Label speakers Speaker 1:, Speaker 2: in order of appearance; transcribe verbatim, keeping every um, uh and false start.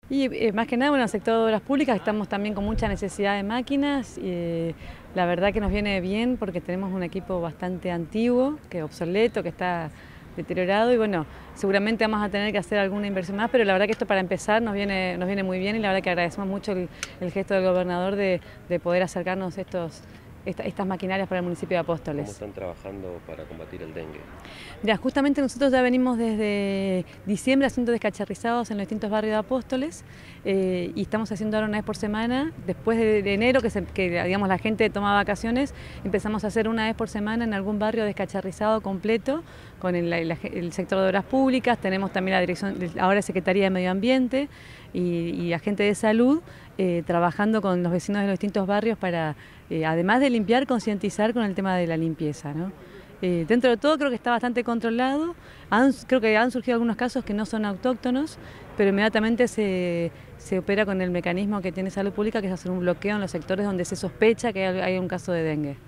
Speaker 1: Y eh, más que nada, bueno, en el sector de obras públicas estamos también con mucha necesidad de máquinas y eh, la verdad que nos viene bien porque tenemos un equipo bastante antiguo, que es obsoleto, que está deteriorado y bueno, seguramente vamos a tener que hacer alguna inversión más, pero la verdad que esto para empezar nos viene, nos viene muy bien y la verdad que agradecemos mucho el, el gesto del gobernador de, de poder acercarnos estos, esta, estas maquinarias para el municipio de Apóstoles.
Speaker 2: ¿Cómo están trabajando para combatir el dengue?
Speaker 1: Mira, justamente nosotros ya venimos desde diciembre haciendo descacharrizados en los distintos barrios de Apóstoles eh, y estamos haciendo ahora una vez por semana. Después de, de enero, que, se, que digamos, la gente toma vacaciones, empezamos a hacer una vez por semana en algún barrio descacharrizado completo con el, el, el sector de obras públicas. Tenemos también la dirección, ahora Secretaría de Medio Ambiente y, y agente de salud eh, trabajando con los vecinos de los distintos barrios para, eh, además de limpiar, concientizar con el tema de la limpieza, ¿no? Eh, dentro de todo creo que está bastante controlado, han, creo que han surgido algunos casos que no son autóctonos, pero inmediatamente se, se opera con el mecanismo que tiene Salud Pública, que es hacer un bloqueo en los sectores donde se sospecha que hay, hay un caso de dengue.